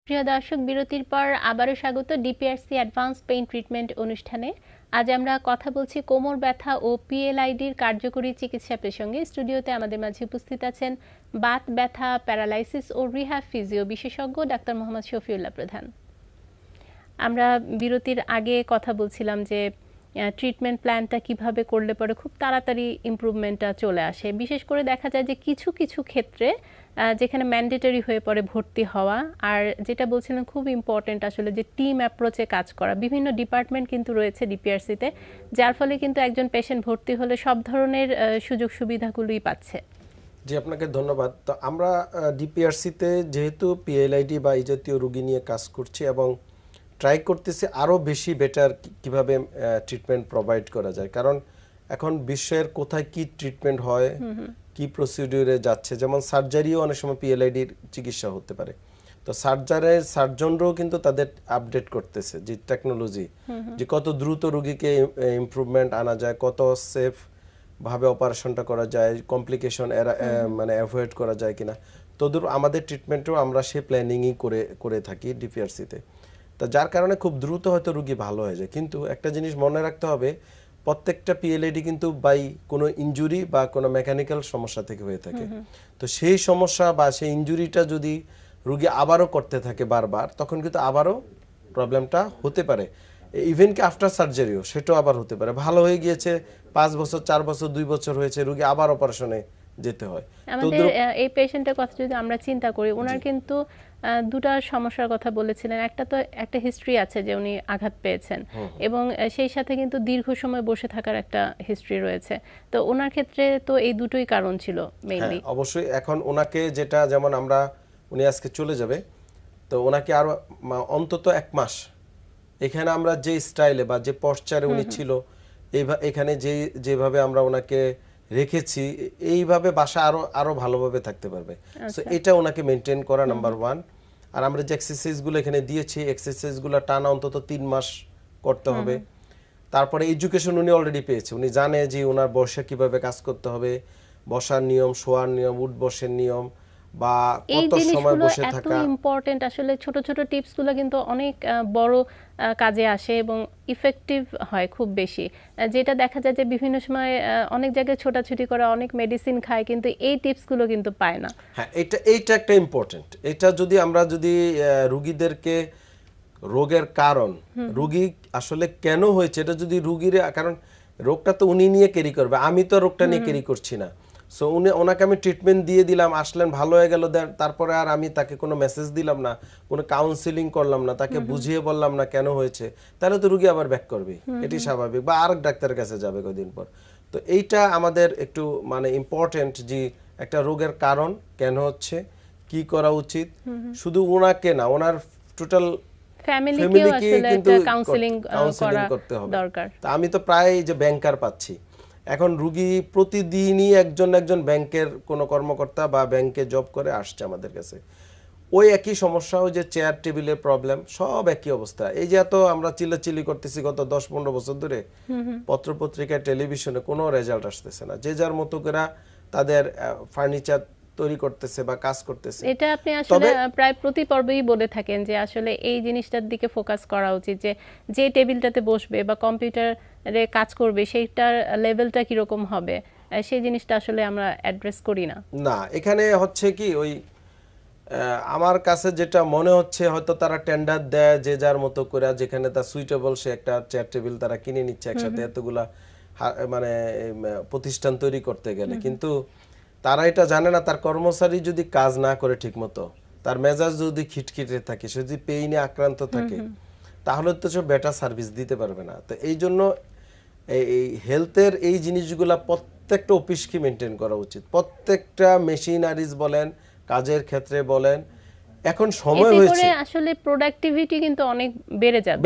প্রিয় দর্শক, বিরতির পর আবারও স্বাগত ডিপিআরসি অ্যাডভান্স পেইন ট্রিটমেন্ট অনুষ্ঠানে। আজ আমরা কথা বলছি কোমর ব্যথা ও পিএলআইডির কার্যকরী চিকিৎসা প্রসঙ্গে। স্টুডিওতে আমাদের মাঝে উপস্থিত আছেন বাত ব্যথা, প্যারালাইসিস ও রিহ্যাব ফিজিও বিশেষজ্ঞ ডাক্তার মোহাম্মদ শফিউল্লাহ প্রধান। আমরা বিরতির আগে কথা বলছিলাম যে ট্রিটমেন্ট প্ল্যানটা কিভাবে করলে পরে খুব তাড়াতাড়ি ইমপ্রুভমেন্টটা চলে আসে। বিশেষ করে দেখা যায় যে কিছু কিছু ক্ষেত্রে যেখানে ম্যান্ডেটরি হয়ে পড়ে ভর্তি হওয়া, আর যেটা বলছিলেন খুব ইম্পর্টেন্ট আসলে যে টিম অ্যাপ্রোচে কাজ করা। বিভিন্ন ডিপার্টমেন্ট কিন্তু রয়েছে ডিপিআরসিতে, যার ফলে কিন্তু একজন পেশেন্ট ভর্তি হলে সব ধরনের সুযোগ সুবিধাগুলোই পাচ্ছে। জি, আপনাকে ধন্যবাদ। তো আমরা ডিপিআরসিতে যেহেতু পিএলআইডি বা এই জাতীয় রোগী নিয়ে কাজ করছি এবং ট্রাই করতেছি আরও বেশি বেটার কিভাবে ট্রিটমেন্ট প্রোভাইড করা যায়, কারণ এখন বিশ্বের কোথায় কি ট্রিটমেন্ট হয়, কি প্রসিডিউরে যাচ্ছে। যেমন সার্জারিও অনেক সময় পিএলআইডির চিকিৎসা হতে পারে। তো সার্জনরাও কিন্তু তাদের আপডেট করতেছে যে টেকনোলজি, যে কত দ্রুত রোগীকে ইমপ্রুভমেন্ট আনা যায়, কত সেফ ভাবে অপারেশনটা করা যায়, কমপ্লিকেশন মানে অ্যাভয়েড করা যায় কিনা। তদুর আমাদের ট্রিটমেন্টও আমরা সেই প্ল্যানিংই করে থাকি ডিপিআরসিতে। তো যার কারণে খুব দ্রুত হয়তো রোগী ভালো হয়ে যায়। কিন্তু একটা জিনিস মনে রাখতে হবে, প্রত্যেকটা পিএলআইডি কিন্তু বাই কোনো ইনজুরি বা কোনো মেকানিক্যাল সমস্যা থেকে হয়ে থাকে। তো সেই সমস্যা বা সেই ইনজুরিটা যদি রোগী আবারও করতে থাকে বারবার, তখন কিন্তু আবারও প্রবলেমটা হতে পারে। ইভেন কি আফটার সার্জারিও সেটাও আবার হতে পারে। ভালো হয়ে গিয়েছে, 5 বছর 4 বছর 2 বছর হয়েছে, রোগী আবার অপারেশনে যেতে হয়। আমাদের এই পেশেন্টের কথা যদি আমরা চিন্তা করি, ওনার কিন্তু দুটা সমস্যার কথা বলেছিলেন। একটা তো একটা হিস্ট্রি আছে যে উনি আঘাত পেয়েছেন, এবং সেই সাথে কিন্তু দীর্ঘ সময় বসে থাকার একটা হিস্ট্রি রয়েছে। তো ওনার ক্ষেত্রে তো এই দুটোই কারণ ছিল মেইনলি। অবশ্যই এখন ওনাকে যেটা, যেমন উনি আজকে চলে যাবে, তো ওনাকে আরো অন্তত 1 মাস এখানে আমরা যে স্টাইলে বা যে পশ্চারে উনি ছিল, এখানে যেভাবে আমরা ওনাকে রেখেছি, এইভাবে বাসা আরো ভালোভাবে থাকতে পারবে। সো এটা ওনাকে মেনটেন করা নাম্বার 1। আর আমরা যে এক্সারসাইজগুলো এখানে দিয়েছি, এক্সারসাইজগুলো টানা অন্তত 3 মাস করতে হবে। তারপরে এডুকেশন উনি অলরেডি পেয়েছে, উনি জানে যে ওনার বসে কিভাবে কাজ করতে হবে, বসার নিয়ম, শোয়ার নিয়ম, উঠ বসের নিয়ম, বা কত সময় বসে থাকা। এত ইম্পর্টেন্ট আসলে। ছোট ছোট টিপসগুলো কিন্তু অনেক বড় কাজে আসে এবং ইফেক্টিভ হয় খুব বেশি। যেটা দেখা যায় যে বিভিন্ন সময় অনেক জায়গায় ছোটাছুটি করে, অনেক মেডিসিন খায়, কিন্তু এই টিপসগুলো কিন্তু পায় না। হ্যাঁ, এইটা একটা ইম্পর্টেন্ট। এটা যদি আমরা রোগীদেরকে রোগের কারণ, রোগী আসলে কেন হয়েছে, এটা যদি রোগীর, কারণ রোগটা তো উনি নিয়ে ক্যারি করবে, আমি তো রোগটা নিয়ে ক্যারি করছি না। সো ওনাকে আমি ট্রিটমেন্ট দিয়ে দিলাম, আসলেন, ভালো হয়ে গেল, তারপরে আর আমি তাকে কোনো মেসেজ দিলাম না, কোনো কাউন্সিলিং করলাম না, তাকে বুঝিয়ে বললাম না কেন হয়েছে, তাহলে তো রোগী আবার ব্যাক করবে, এটি স্বাভাবিক, বা আরেক ডাক্তারের কাছে যাবে কয়েকদিন পর। তো এইটা আমাদের একটু মানে ইম্পর্টেন্ট, যে একটা রোগের কারণ কেন হচ্ছে, কি করা উচিত, শুধু ওনাকে না, ওনার টোটাল ফ্যামিলিকে কিন্তু কাউন্সিলিং করতে হবে। তা আমি তো প্রায় যে ব্যাংকার পাচ্ছি এখন, রুগী প্রতিদিনই একজন ব্যাংকের কোনো কর্মকর্তা বা ব্যাংকে জব করে আসছে আমাদের কাছে, ওই একই সমস্যা, ওই যে চেয়ার টেবিলের প্রবলেম, সব একই অবস্থা। এই যে এত আমরা চিল্লাচিল্লি করতেছি গত 10-15 বছর ধরে, পত্রপত্রিকায়, টেলিভিশনে কোনো রেজাল্ট আসতেছে না। যে যার মতো করে তাদের ফার্নিচার তৈরি করতেছে বা কাজ করতেছে। এটা আপনি আসলে প্রায় প্রতি পর্বেই বলে থাকেন যে আসলে এই জিনিসটার দিকে ফোকাস করা উচিত, যে টেবিলটাতে বসবে বা কম্পিউটারে কাজ করবে সেইটার লেভেলটা কিরকম হবে, সেই জিনিসটা আসলে আমরা অ্যাড্রেস করি না। এখানে হচ্ছে কি, ওই আমার কাছে যেটা মনে হচ্ছে, হয়তো তারা টেন্ডার দেয় যে যার মতো করে, যেখানে তার সুইটেবল সে একটা চেয়ার টেবিল তারা কিনে নিচ্ছে একসাথে এতগুলা মানে প্রতিষ্ঠান তৈরি করতে গেলে। কিন্তু তারা এটা জানে না, তার কর্মচারী যদি কাজ না করে ঠিক মতো, তার মেজাজ যদি খিটখিটে থাকে, সে যদি পেইনে আক্রান্ত থাকে, তাহলে তো সে বেটার সার্ভিস দিতে পারবে না। তো এই জন্য এই হেলথের এই জিনিসগুলা প্রত্যেকটা অফিসকে মেনটেন করা উচিত। প্রত্যেকটা মেশিনারিজ বলেন, কাজের ক্ষেত্রে বলেন, এখন সময় হয়েছে, আসলে প্রোডাক্টিভিটি কিন্তু অনেক বেড়ে যাবে।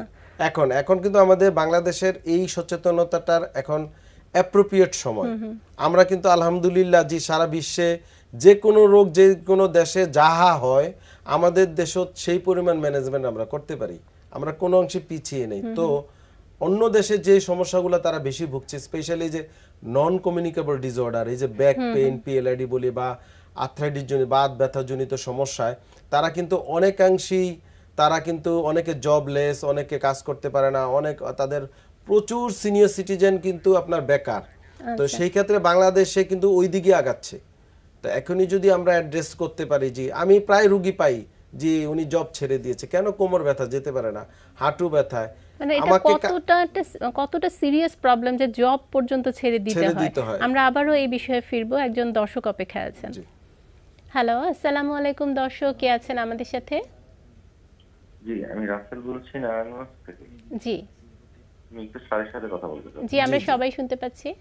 এখন কিন্তু আমাদের বাংলাদেশের এই সচেতনতাটার এখন অ্যাপ্রোপ্রিয়েট সময়। আমরা কিন্তু আলহামদুলিল্লাহ যে সারা বিশ্বে যে কোনো রোগ যে কোনো দেশে যাহা হয়, আমাদের দেশে সেই পরিমাণ ম্যানেজমেন্ট আমরা করতে পারি, আমরা কোনো অংশে পিছিয়ে নেই। তো অন্য দেশে যে সমস্যাগুলো তারা বেশি ভুগছে, স্পেশালি যে নন কমিউনিকেবল ডিসঅর্ডার, এই যে ব্যাক পেইন, পিএলআইডি বলি, বা আর্থ্রাইটিস জনিত বাত ব্যথা জনিত সমস্যায় তারা কিন্তু অনেকাংশেই তারা কিন্তু অনেকে জবলেস, অনেকে কাজ করতে পারে না, অনেক তাদের প্রচুর সিনিয়র সিটিজেন কিন্তু আপনার বেকার। তো সেই ক্ষেত্রে বাংলাদেশে কিন্তু ওই দিকে আগাচ্ছে। তো এখনই যদি আমরা অ্যাড্রেস করতে পারি, যে আমি প্রায় রুগী পাই যে উনি জব ছেড়ে দিয়েছে, কেন কোমর ব্যথা যেতে পারে না, হাঁটু ব্যথায়, মানে এটা কতটা সিরিয়াস প্রবলেম যে জব পর্যন্ত ছেড়ে দিতে হয়। আমরা আবারও এই বিষয়ে ফিরবো, একজন দর্শক অপেক্ষায় আছেন। হ্যালো, আসসালামু আলাইকুম দর্শক, কে আছেন আমাদের সাথে? জি, আমি রাসেল বলছি নারায়ণগঞ্জ থেকে। জি, আমি একটু স্যারের সাথে কথা বলতে চাই। জি, আমরা সবাই শুনতে পাচ্ছি।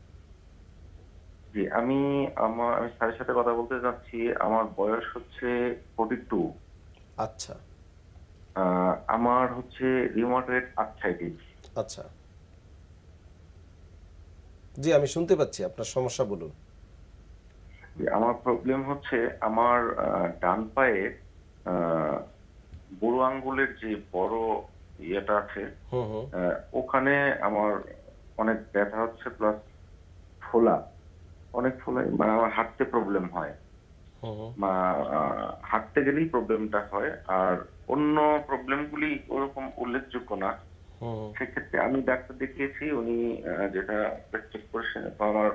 জি, আমি স্যারের সাথে কথা বলতে চাচ্ছি। আমার বয়স হচ্ছে 42। আচ্ছা, আমার হচ্ছে রিউমাটয়েড আর্থ্রাইটিস। আচ্ছা, জি আমি শুনতে পাচ্ছি, আপনার সমস্যা বলুন। আমার প্রবলেম হচ্ছে আমার ডান পায়ে বুড়ো আঙ্গুলের যে বড় ইয়েটা আছে, ওখানে আমার অনেক ব্যথা হচ্ছে, প্লাস অনেক ফোলা, মানে আমার হাঁটতে প্রবলেম হয়, হাঁটতে গেলেই প্রবলেমটা হয়, আর অন্য প্রবলেমগুলি ওরকম উল্লেখযোগ্য না। সেক্ষেত্রে আমি ডাক্তার দেখিয়েছি, উনি যেটা চেক করেছেন, আমার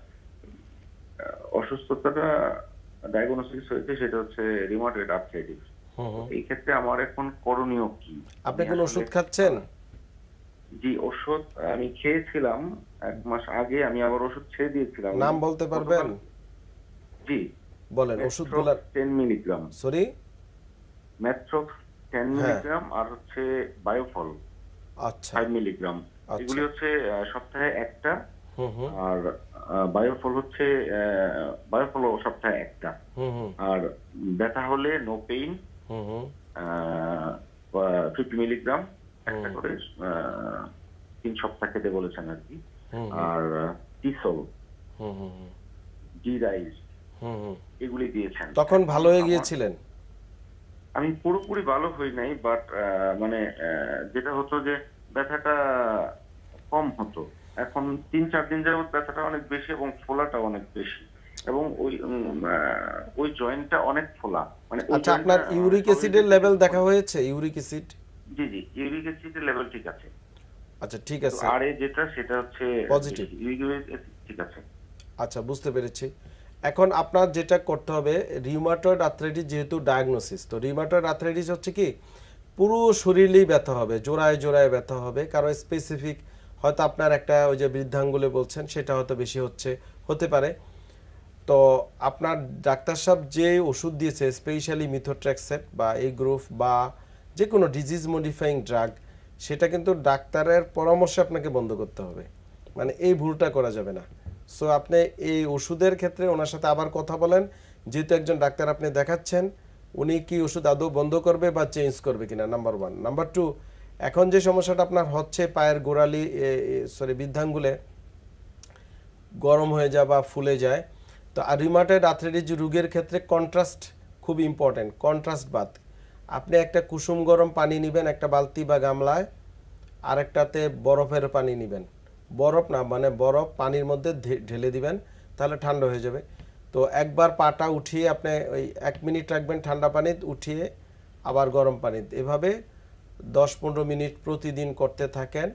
অসুস্থতাটা ডায়াগনোসিস হয়েছে, সেটা হচ্ছে রিউমাটয়েড আর্থ্রাইটিস। এই ক্ষেত্রে আমার এখন করণীয় কি? আপনি কোন ওষুধ খাচ্ছেন? জি, ওষুধ আমি খেয়েছিলাম 1 মাস আগে, আমি আবার ওষুধ ছেড়ে দিয়েছিলাম। নাম বলতে পারবেন? জি বলেন ওষুধগুলো। 10 মিলিগ্রাম, সরি ম্যাট্রক্স 10 মিলিগ্রাম, আর হচ্ছে বায়োফল 5 মিলিগ্রাম। এগুলি হচ্ছে সপ্তাহে একটা, আর বায়োফল হচ্ছে সপ্তাহে একটা। আর ব্যথা হলে নো পেইন 50 মিলিগ্রাম একটা করে 3 সপ্তাহ খেতে বলেছেন আর কি। আর টিসল, জি রাইস, এগুলি দিয়েছেন। তখন ভালো হয়ে গিয়েছিলেন? আমি পুরোপুরি ভালো হই নাই, বাট মানে যেটা হতো যে ব্যথাটা কম হতো। এখন 3-4 দিন যাবত ব্যথাটা অনেক বেশি এবং ফোলাটা অনেক বেশি, এবং ওই জয়েন্টটা অনেক ফোলা। মানে আচ্ছা, আপনার ইউরিক অ্যাসিডের লেভেল দেখা হয়েছে? Uric acid? জি জি, ইউরিক অ্যাসিডের লেভেল ঠিক আছে। আচ্ছা, ঠিক আছে। আর যেটা সেটা হচ্ছে পজিটিভ, ইউরিক অ্যাসিড ঠিক আছে। আচ্ছা, বুঝতে পেরেছি। এখন আপনার যেটা করতে হবে, রিউমাটয়েড আর্থ্রাইটিস যেহেতু ডায়াগনোসিস, তো রিউমাটয়েড আর্থ্রাইটিস হচ্ছে কি পুরো শরীরেই ব্যথা হবে, জোড়ায় জোড়ায় ব্যথা হবে, কারো স্পেসিফিক হয়তো আপনার একটা ওই যে বৃদ্ধাঙ্গুলে বলছেন সেটা হয়তো বেশি হতে পারে। তো আপনার ডাক্তার সাহেব যে ওষুধ দিয়েছে, স্পেশালি মিথোট্রেক্সেট বা এই গ্রুপ বা যে কোনো ডিজিজ মডিফাইং ড্রাগ, সেটা কিন্তু ডাক্তারের পরামর্শে আপনাকে বন্ধ করতে হবে, মানে এই ভুলটা করা যাবে না। সো আপনি এই ওষুধের ক্ষেত্রে ওনার সাথে আবার কথা বলেন, যেহেতু একজন ডাক্তার আপনি দেখাচ্ছেন, উনি কি ওষুধ আদৌ বন্ধ করবে বা চেঞ্জ করবে কিনা, নাম্বার 1। নাম্বার 2, এখন যে সমস্যাটা আপনার হচ্ছে পায়ের গোড়ালি বৃদ্ধাঙ্গুলে গরম হয়ে যায় বা ফুলে যায়, তো রিউমাটয়েড আর্থ্রাইটিস রোগের ক্ষেত্রে কন্ট্রাস্ট খুব ইম্পর্টেন্ট। কন্ট্রাস্ট বাত, আপনি একটা কুসুম গরম পানি নেবেন একটা বালতি বা গামলায়, আর একটাতে বরফের পানি নেবেন, বরফ না মানে বরফ পানির মধ্যে ঢেলে দিবেন, তাহলে ঠান্ডা হয়ে যাবে। তো একবার পাটা উঠিয়ে আপনি ওই 1 মিনিট রাখবেন ঠান্ডা পানিতে, উঠিয়ে আবার গরম পানিতে, এভাবে 10-15 মিনিট প্রতিদিন করতে থাকেন।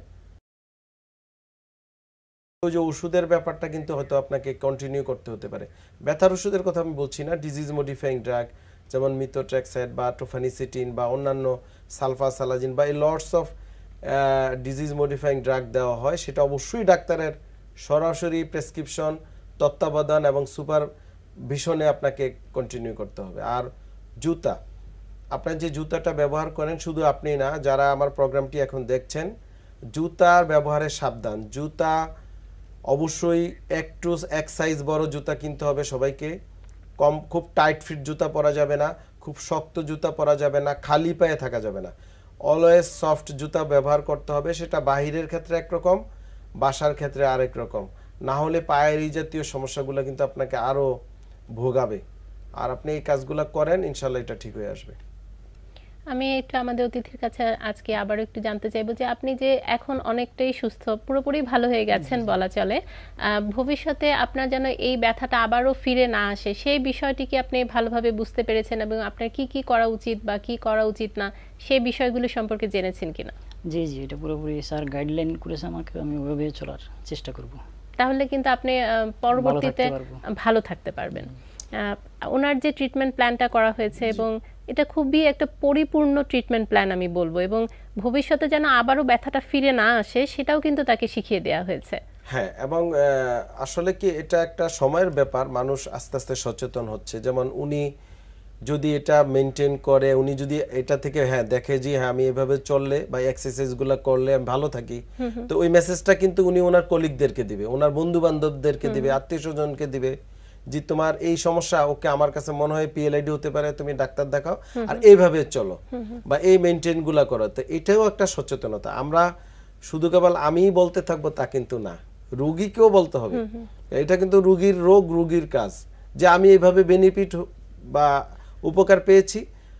ওই যে ওষুধের ব্যাপারটা কিন্তু হয়তো আপনাকে কন্টিনিউ করতে হতে পারে। ব্যথার ওষুধের কথা আমি বলছি না, ডিজিজ মডিফাইং ড্রাগ যেমন মিথোট্রেক্সেট বা টোফানিসিটিন বা অন্যান্য সালফাসালাজিন বা এই lots of disease modifying drug দেওয়া হয়, সেটা অবশ্যই ডাক্তারের সরাসরি প্রেসক্রিপশন, তত্ত্বাবধান এবং সুপারভিশনে আপনাকে কন্টিনিউ করতে হবে। আর জুতা, আপনার যে জুতাটা ব্যবহার করেন, শুধু আপনি না, যারা আমার প্রোগ্রামটি এখন দেখছেন, জুতার ব্যবহারে সাবধান। জুতা অবশ্যই একটু এক সাইজ বড় জুতা কিনতে হবে সবাইকে। খুব টাইট ফিট জুতা পরা যাবে না, খুব শক্ত জুতা পরা যাবে না, খালি পায়ে থাকা যাবে না। অলওয়েজ সফট জুতা ব্যবহার করতে হবে, সেটা বাহিরের ক্ষেত্রে একরকম, বাসার ক্ষেত্রে আরেক রকম। না হলে পায়ের এই জাতীয় সমস্যাগুলো কিন্তু আপনাকে আরও ভোগাবে। আর আপনি এই কাজগুলো করেন, ইনশাল্লাহ এটা ঠিক হয়ে আসবে। আমি একটু আমাদের অতিথির কাছে আজকে আবার একটু জানতে চাইবো যে আপনি যে এখন অনেকটাই সুস্থ, পুরোপুরি ভালো হয়ে গেছেন বলা চলে, ভবিষ্যতে আপনার যেন এই ব্যথাটা আবারও ফিরে না আসে সেই বিষয়টি কি আপনি ভালোভাবে বুঝতে পেরেছেন এবং আপনার কি কি করা উচিত বা কি করা উচিত না সেই বিষয়গুলো সম্পর্কে জেনেছেন কিনা? জি জি, এটা পুরোপুরি স্যার গাইডলাইন করেছে আমাকে, আমি ওইভাবে চলার চেষ্টা করব। তাহলে কিন্তু আপনি পরবর্তীতে ভালো থাকতে পারবেন। ওনার যে ট্রিটমেন্ট প্ল্যানটা করা হয়েছে এবং এটা খুবই একটা পরিপূর্ণ ট্রিটমেন্ট প্ল্যান আমি বলবো, এবং ভবিষ্যতে যেন আবারও ব্যথাটা ফিরে না আসে সেটাও কিন্তু তাকে শিখিয়ে দেওয়া হয়েছে। হ্যাঁ, এবং আসলে কি এটা একটা সময়ের ব্যাপার, মানুষ আস্তে আস্তে সচেতন হচ্ছে। যেমন উনি যদি এটা মেনটেন করে, উনি যদি এটা থেকে দেখে যে আমি এভাবে চললে বা এক্সারসাইজগুলো করলে আমি ভালো থাকি, তো ওই মেসেজটা কিন্তু উনি ওনার কলিগদেরকে দিবে, ওনার বন্ধু বান্ধবদেরকে দিবে, আত্মীয় স্বজনকে দিবে যে তোমার এই সমস্যা, ওকে আমার কাছে মনে হয় পিএলআইডি হতে পারে, তুমি ডাক্তার দেখাও আর এইভাবে চলো বা এই মেনটেন গুলা করো। তো এটাও একটা সচেতনতা। আমরা শুধু কেবল আমিই বলতে থাকবো তা কিন্তু না, রোগীকেও বলতে হবে। এটা কিন্তু রোগীর রোগ, রোগীর কাজ, যে আমি এইভাবে বেনিফিট বা উপকার পেয়েছি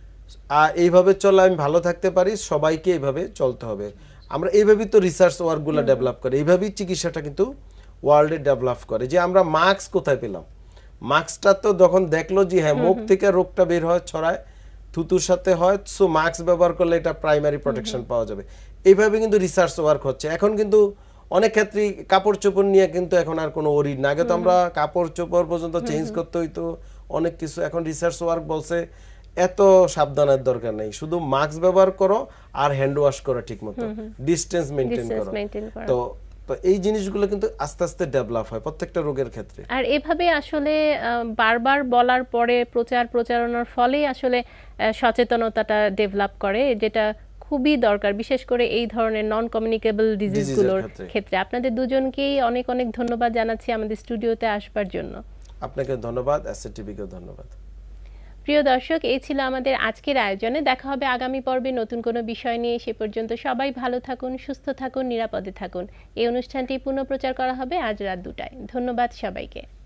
আর এইভাবে চলে আমি ভালো থাকতে পারি, সবাইকে এইভাবে চলতে হবে। আমরা এইভাবেই তো রিসার্চ ওয়ার্কগুলো ডেভেলপ করি, এইভাবেই চিকিৎসাটা কিন্তু ওয়ার্ল্ডে ডেভেলপ করে। যে আমরা মাস্ক কোথায় পেলাম, মাস্কটা তো যখন দেখলো যে মুখ থেকে রোগটা বের হয়, ছড়ায়, থুতুর সাথে হয়, সো মাস্ক ব্যবহার করলে এটা প্রাইমারি প্রোটেকশন পাওয়া যাবে। এইভাবে কিন্তু রিসার্চ ওয়ার্ক হচ্ছে। এখন কিন্তু অনেক ক্ষেত্রে কাপড় চোপড় নিয়ে কিন্তু এখন আর কোনো ওরি না। আগে তো আমরা কাপড় চোপড় পর্যন্ত চেঞ্জ করতে হইতো অনেক কিছু। এখন রিসার্চ ওয়ার্ক বলছে এত সাবধানের দরকার নেই, শুধু মাস্ক ব্যবহার করো আর হ্যান্ড ওয়াশ করো, ঠিক মতো ডিস্টেন্স মেনটেন করো। তো তো এই জিনিসগুলো কিন্তু আস্তে আস্তে ডেভেলপ হয় প্রত্যেকটা রোগের ক্ষেত্রে। আর এভাবে আসলে বারবার বলার পরে প্রচারণার ফলেই আসলে সচেতনতাটা ডেভেলপ করে, যেটা খুবই দরকার, বিশেষ করে এই ধরনের নন কমিউনিকেবল ডিজিজগুলোর ক্ষেত্রে। আপনাদের দুজনকেই অনেক অনেক ধন্যবাদ জানাচ্ছি আমাদের স্টুডিওতে আসবার জন্য। আপনাকে ধন্যবাদ, এসএটিভিকে ধন্যবাদ। প্রিয় দর্শক, এই ছিল আমাদের আজকের আয়োজনে। দেখা হবে আগামী পর্বে নতুন কোনো বিষয় নিয়ে। সে পর্যন্ত সবাই ভালো থাকুন, সুস্থ থাকুন, নিরাপদে থাকুন। এই অনুষ্ঠানটি পুনঃপ্রচার করা হবে আজ রাত 2টায়। ধন্যবাদ সবাইকে।